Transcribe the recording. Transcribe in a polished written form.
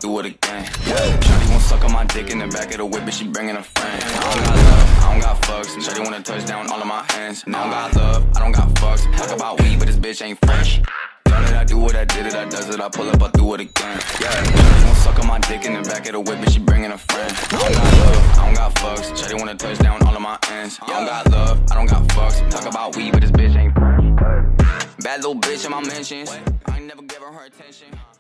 do it again. Yeah, Shawty won't suck on my dick in the back of the whip, but she bringing a friend. I don't got love, I don't got fucks. Shawty wanna touch down all of my hands. I don't got love, I don't got fucks. Talk about weed, but this bitch ain't fresh. Know that I do it, I did it, I does it, I pull up, I do it again. Yeah, Shawty won't suck on my dick in the back of the whip, but she bringing a friend. I don't got love, I don't got fucks. Shawty wanna touch down all of my ends. I don't got love, I don't got fucks. Talk about weed, but this bitch ain't fresh. Bad little bitch in my mentions. I ain't never give her attention.